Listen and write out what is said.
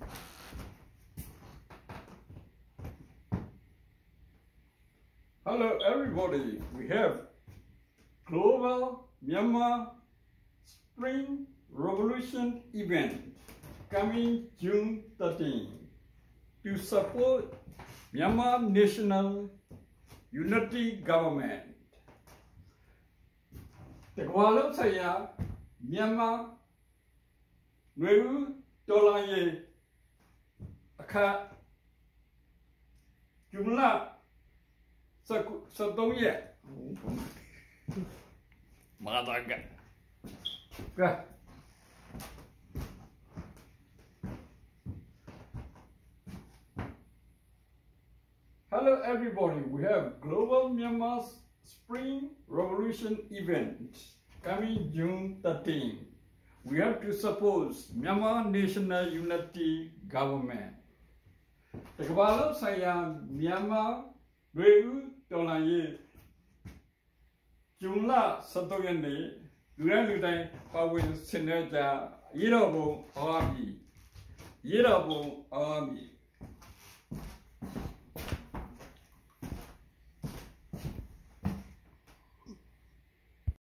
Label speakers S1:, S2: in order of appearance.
S1: Hello everybody, we have Global Myanmar Spring Revolution event coming June 13 to support Myanmar National Unity Government. The Kuala Saya Myanmar Nweru Tolaye Aka Jumla Satoye Madaga. Hello everybody, we have Global Myanmar Spring Revolution event coming June 13. We have to support Myanmar National Unity Government. The Kuala Saya Myanmar Nweru Tolaye Jumla Satoye Ludan Power Senator Yirabo Army.